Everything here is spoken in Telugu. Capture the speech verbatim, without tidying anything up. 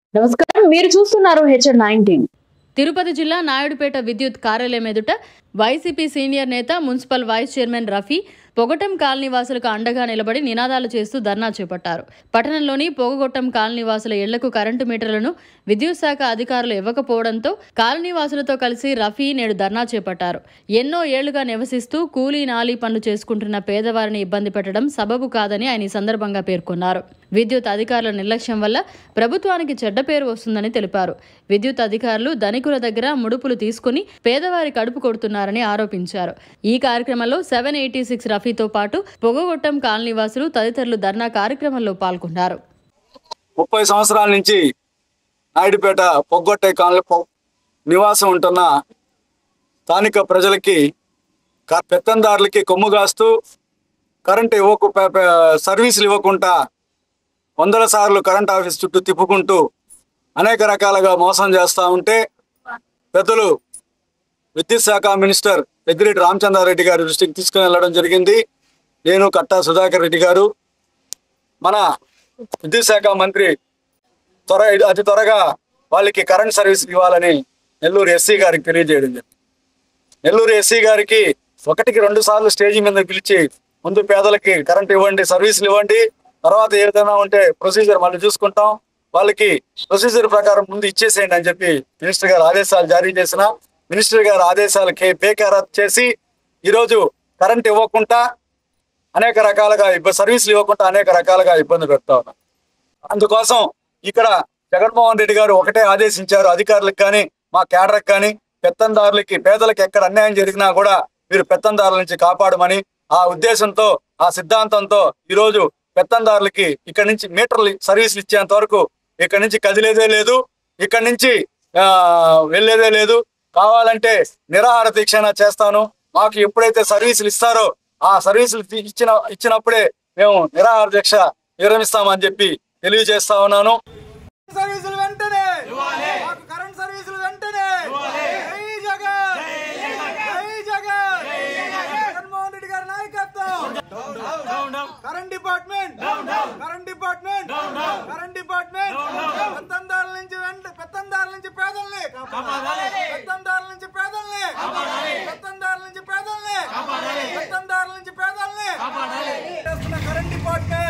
నమస్కారం, మీరు చూస్తున్నారు హెచ్ఎన్ నైన్టీన్. తిరుపతి జిల్లా నాయుడుపేట విద్యుత్ కార్యాలయం ఎదుట వైసీపీ సీనియర్ నేత మున్సిపల్ వైస్ చైర్మన్ రఫీ పొగటం కాలనీవాసులకు అండగా నిలబడి నినాదాలు చేస్తూ ధర్నా చేపట్టారు. పట్టణంలోని పొగగొట్టం కాలనీవాసుల ఇళ్లకు కరెంటు మీటర్లను విద్యుత్ శాఖ అధికారులు ఇవ్వకపోవడంతో కాలనీవాసులతో కలిసి రఫీ నేడు ధర్నా చేపట్టారు. ఎన్నో ఏళ్లుగా నివసిస్తూ కూలీ నాలీ పనులు చేసుకుంటున్న పేదవారిని ఇబ్బంది పెట్టడం సబబు కాదని ఆయన ఈ సందర్భంగా పేర్కొన్నారు. విద్యుత్ అధికారుల నిర్లక్ష్యం వల్ల ప్రభుత్వానికి చెడ్డ పేరు వస్తుందని తెలిపారు. విద్యుత్ అధికారులు ధనికుల దగ్గర ముడుపులు తీసుకుని పేదవారి కడుపు కొడుతున్నారని ఆరోపించారు. ఈ కార్యక్రమంలో సెవెన్ ఎయిటీ సిక్స్ రఫీతో పాటు పొగగొట్టం కాలనీవాసులు తదితరులు ధర్నా కార్యక్రమంలో పాల్గొన్నారు. ముప్పై సంవత్సరాల నుంచి నాయుడుపేట పొగ్గొట్టే కాలనీ నివాసం ఉంటున్న స్థానిక ప్రజలకి పెత్తందారులకి కొమ్ము కాస్తూ కరెంటు ఇవ్వకు సర్వీసులు ఇవ్వకుండా వందల సార్లు కరెంట్ ఆఫీస్ చుట్టూ తిప్పుకుంటూ అనేక రకాలుగా మోసం చేస్తూ ఉంటే పెద్దలు విద్యుత్ శాఖ మినిస్టర్ పెద్దిరెడ్డి రామచంద్రారెడ్డి గారి దృష్టికి తీసుకుని వెళ్ళడం జరిగింది. నేను కట్టా సుధాకర్ రెడ్డి గారు మన విద్యుత్ శాఖ మంత్రి త్వర అతి త్వరగా వాళ్ళకి కరెంట్ సర్వీస్ ఇవ్వాలని నెల్లూరు ఎస్సీ గారికి తెలియజేయడం జరిగింది. నెల్లూరు ఎస్సీ గారికి ఒకటికి రెండు సార్లు స్టేజీ మీద పిలిచి ముందు పేదలకి కరెంట్ ఇవ్వండి, సర్వీసులు ఇవ్వండి, తర్వాత ఏ విధంగా ఉంటే ప్రొసీజర్ మళ్ళీ చూసుకుంటాం, వాళ్ళకి ప్రొసీజర్ ప్రకారం ముందు ఇచ్చేసేయండి అని చెప్పి మినిస్టర్ గారు ఆదేశాలు జారీ చేసిన మినిస్టర్ గారు ఆదేశాలకి బేఖరారు చేసి ఈరోజు కరెంట్ ఇవ్వకుండా అనేక రకాలుగా ఇబ్బంది సర్వీసులు ఇవ్వకుండా అనేక రకాలుగా ఇబ్బంది పెడతా ఉన్నారు. అందుకోసం ఇక్కడ జగన్మోహన్ రెడ్డి గారు ఒకటే ఆదేశించారు అధికారులకు కానీ మా కేడర్కి కానీ పెత్తందారులకి పేదలకు ఎక్కడ అన్యాయం జరిగినా కూడా మీరు పెత్తందారుల నుంచి కాపాడమని ఆ ఉద్దేశంతో ఆ సిద్ధాంతంతో ఈరోజు పెత్తందారులకి ఇక్కడ నుంచి మీటర్లు సర్వీసులు ఇచ్చేంత వరకు ఇక్కడ నుంచి కదిలేదే లేదు, ఇక్కడ నుంచి ఆ వెళ్ళేదే లేదు. కావాలంటే నిరాహార దీక్ష చేస్తాను, మాకు ఎప్పుడైతే సర్వీసులు ఇస్తారో ఆ సర్వీసులు ఇచ్చిన ఇచ్చినప్పుడే మేము నిరాహార దీక్ష విరమిస్తామని చెప్పి తెలియజేస్తా ఉన్నాను. సర్వీసులు వెంటనే మాకు కరెంట్ సర్వీసులు వెంటనే జై జగన్ జై జగన్ జగన్మోహన్ రెడ్డి గారి నాయకత్వం. Current department current department current department పెత్తందారుల నుంచి వెంట పెత్తందారుల నుంచి పేదల్ని పెత్తందారుల నుంచి పేదల్ని పెత్తందారుల నుంచి పేదల్ని పెత్తందారుల నుంచి పేదల్ని కరెంట్ డిపార్ట్మెంట్